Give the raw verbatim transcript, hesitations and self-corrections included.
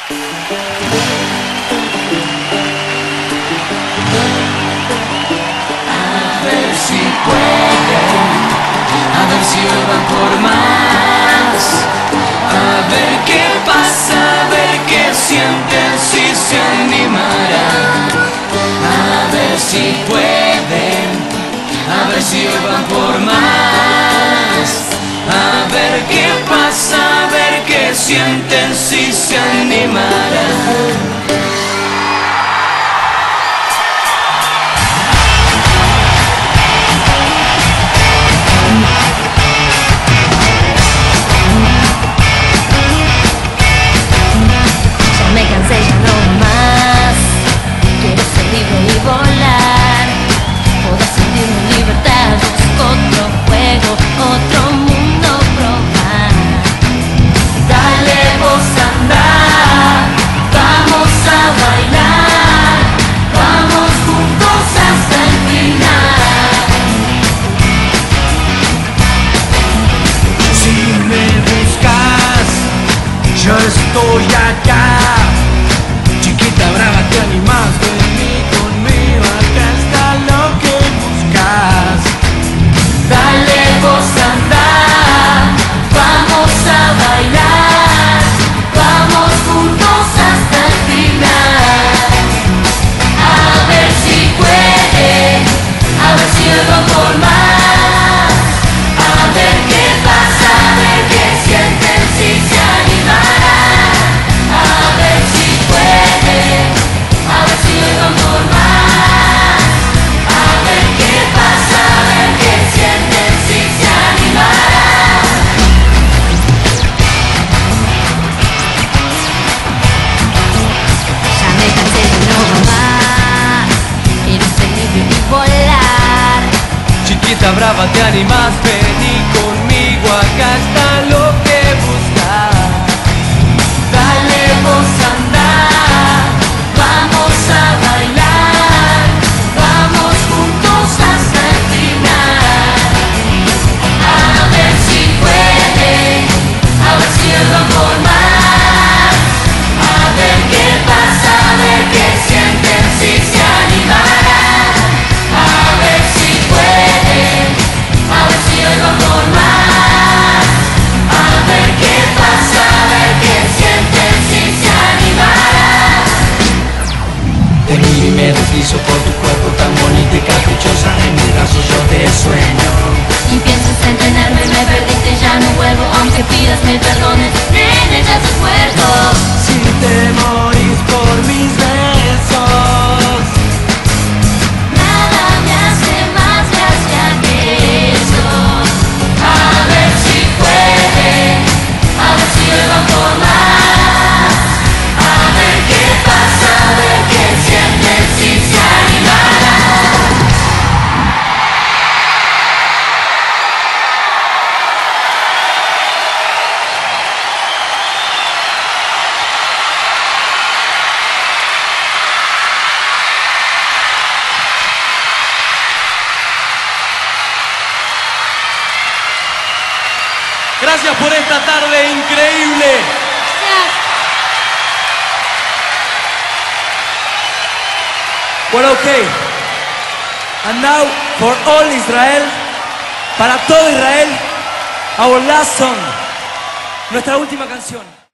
ver si pueden, a ver si hoy van por más, a ver qué pasa, a ver qué sienten, si se animarán, a ver si pueden, a ver si hoy van por más, a ver qué pasa, a ver qué sienten, si se animarán. Yo estoy acá, chiquita brava, te animas, vení conmigo, acá está lo que buscas. Dale vos anda, vamos a bailar, vamos juntos hasta el final. A ver si puede, a ver si hoy van por más, a ver qué pasa, a ver qué sienten, si se animan. Chiquita brava, te animas, vení conmigo, acá está lo que buscas. Dale vos anda, vamos a bailar, vamos juntos hasta el final. A ver si puede, a ver si hoy van por más, a ver qué pasa, a ver qué sienten, si se animarán. A ver si puede, a ver si hoy van por más, a ver qué pasa, a ver qué sienten, si se animarán. Te miro y me deslizo por tu cuerpo tan bonita y caprichosa, en mis brazos yo te sueño. Y piensas en tenerme, me perdiste, ya no vuelvo, aunque pidas mil perdones, nene, ya estás muerto. Si te morís por mis besos, Nada me hace más gracia que eso. A ver si puede, a ver si hoy van por más, a ver qué pasa, a ver qué sienten, si se animarán. gracias por esta tarde increíble. Well, okay. And now for all Israel, para todo Israel, our last song, nuestra última canción.